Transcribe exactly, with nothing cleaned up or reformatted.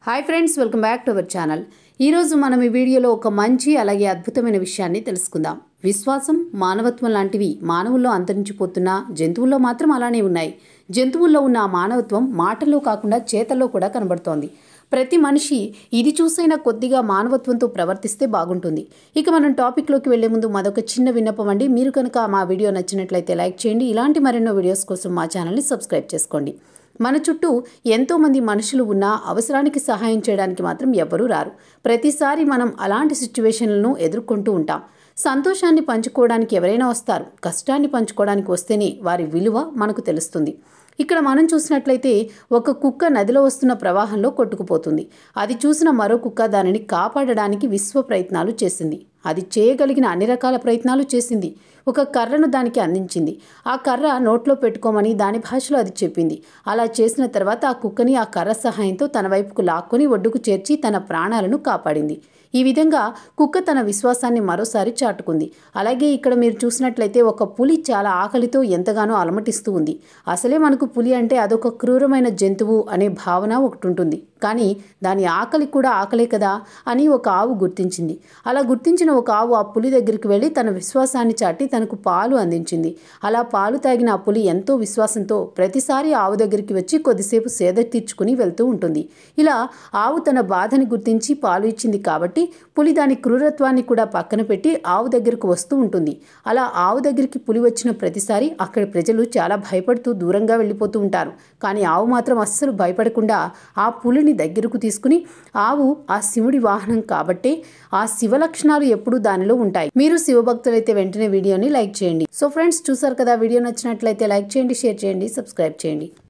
Hi friends, welcome back to our channel. ఈరోజు మనం ఈ వీడియోలో ఒక మంచి అలాగే అద్భుతమైన విషయాన్ని తెలుసుకుందాం. విశ్వాసం, మానవత్వం లాంటివి మానవుల్లో అంతరించిపోతున్న జంతువుల్లో మాత్రం అలానే ఉన్నాయి. జంతువుల్లో ఉన్న ఆ మానవత్వం మాటల్లో కాకుండా చేతల్లో కూడా కనబడుతోంది. ప్రతి మనిషి ఇది చూసైనా కొద్దిగా మానవత్వంతో ప్రవర్తిస్తే బాగుంటుంది. ఇక మనం టాపిక్లోకి వెళ్లే ముందు మరొక చిన్న విన్నపం అండి. మీరు కనుక మా వీడియో నచ్చినట్లయితే లైక్ చేయండి. ఇలాంటి మరెన్నో వీడియోస్ కోసం మా ఛానల్ని సబ్స్క్రైబ్ చేసుకోండి. మన చుట్టూ ఎంతోమంది మనుషులు ఉన్నా అవసరానికి సహాయం చేయడానికి మాత్రం ఎవ్వరూ రారు. ప్రతిసారి మనం అలాంటి సిచ్యువేషన్లను ఎదుర్కొంటూ ఉంటాం. సంతోషాన్ని పంచుకోవడానికి ఎవరైనా వస్తారు. కష్టాన్ని పంచుకోవడానికి వస్తేనే వారి విలువ మనకు తెలుస్తుంది. ఇక్కడ మనం చూసినట్లయితే ఒక కుక్క నదిలో వస్తున్న ప్రవాహంలో కొట్టుకుపోతుంది. అది చూసిన మరో కుక్క దానిని కాపాడడానికి విశ్వ ప్రయత్నాలు చేసింది. అది చేయగలిగిన అన్ని రకాల ప్రయత్నాలు చేసింది. ఒక కర్రను దానికి అందించింది. ఆ కర్ర నోట్లో పెట్టుకోమని దాని భాషలో అది చెప్పింది. అలా చేసిన తర్వాత ఆ కుక్కని ఆ కర్ర సహాయంతో తన వైపుకు లాక్కొని ఒడ్డుకు చేర్చి తన ప్రాణాలను కాపాడింది. ఈ విధంగా కుక్క తన విశ్వాసాన్ని మరోసారి చాటుకుంది. అలాగే ఇక్కడ మీరు చూసినట్లయితే ఒక పులి చాలా ఆకలితో ఎంతగానో అలమటిస్తూ ఉంది. అసలే మనకు పులి అంటే అదొక క్రూరమైన జంతువు అనే భావన ఒకటి ఉంటుంది. కానీ దాని ఆకలి కూడా ఆకలే కదా అని ఒక ఆవు గుర్తించింది. అలా గుర్తించిన ఒక ఆవు ఆ పులి దగ్గరికి వెళ్ళి తన విశ్వాసాన్ని చాటి తనకు పాలు అందించింది. అలా పాలు తాగిన ఆ పులి ఎంతో విశ్వాసంతో ప్రతిసారి ఆవు దగ్గరికి వచ్చి కొద్దిసేపు సేద తీర్చుకుని వెళ్తూ ఉంటుంది. ఇలా ఆవు తన బాధని గుర్తించి పాలు ఇచ్చింది కాబట్టి పులి దాని క్రూరత్వాన్ని కూడా పక్కన పెట్టి ఆవు దగ్గరకు వస్తూ ఉంటుంది. అలా ఆవు దగ్గరికి పులి వచ్చిన ప్రతిసారి అక్కడ ప్రజలు చాలా భయపడుతూ దూరంగా వెళ్ళిపోతూ ఉంటారు. కానీ ఆవు మాత్రం అస్సలు భయపడకుండా ఆ పులిని దగ్గరకు తీసుకుని, ఆవు ఆ శివుడి వాహనం కాబట్టే ఆ శివ లక్షణాలు ఎప్పుడూ దానిలో ఉంటాయి. మీరు శివభక్తులైతే వెంటనే వీడియోని లైక్ చేయండి. సో ఫ్రెండ్స్, చూసారు కదా, వీడియో నచ్చినట్లయితే లైక్ చేయండి, షేర్ చేయండి, సబ్స్క్రైబ్ చేయండి.